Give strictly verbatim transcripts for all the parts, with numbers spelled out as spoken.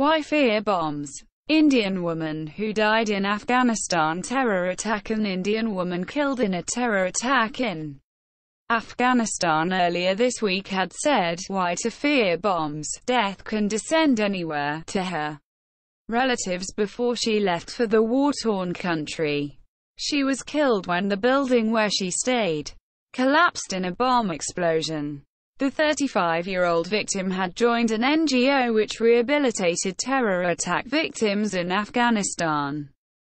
Why fear bombs? Indian woman who died in Afghanistan terror attack. An Indian woman killed in a terror attack in Afghanistan earlier this week had said, "Why to fear bombs? Death can descend anywhere," to her relatives before she left for the war-torn country. She was killed when the building where she stayed collapsed in a bomb explosion. The thirty-five-year-old victim had joined an N G O which rehabilitated terror attack victims in Afghanistan.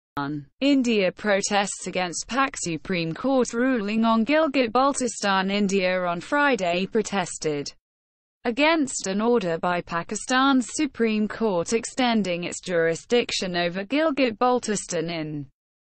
India protests against Pak Supreme Court ruling on Gilgit-Baltistan. India on Friday protested against an order by Pakistan's Supreme Court extending its jurisdiction over Gilgit-Baltistan in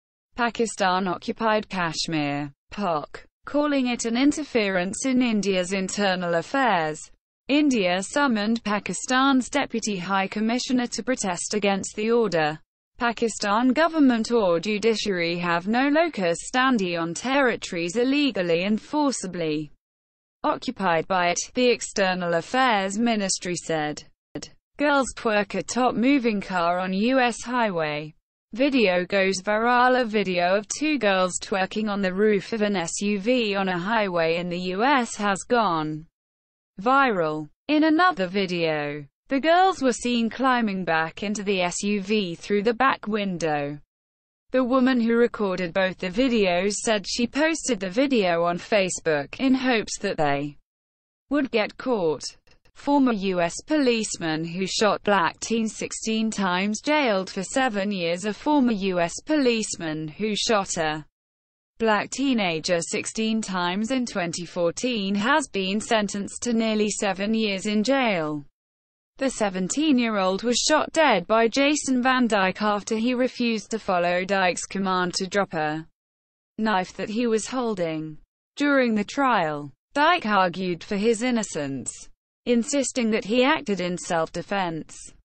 Pakistan-occupied Kashmir, P O C, calling it an interference in India's internal affairs. India summoned Pakistan's Deputy High Commissioner to protest against the order. Pakistan government or judiciary have no locus standi on territories illegally and forcibly occupied by it, the External Affairs Ministry said. Girls twerk atop moving car on U S highway. Video goes viral. A video of two girls twerking on the roof of an S U V on a highway in the U S has gone viral. In another video, the girls were seen climbing back into the S U V through the back window. The woman who recorded both the videos said she posted the video on Facebook in hopes that they would get caught. Former U S policeman who shot black teen sixteen times jailed for seven years. A former U S policeman who shot a black teenager sixteen times in twenty fourteen has been sentenced to nearly seven years in jail. The seventeen-year-old was shot dead by Jason Van Dyke after he refused to follow Dyke's command to drop a knife that he was holding. During the trial, Dyke argued for his innocence, insisting that he acted in self-defense.